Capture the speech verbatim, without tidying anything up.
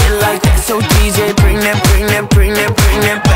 it like that. So D J, bring that, bring that, bring that, bring that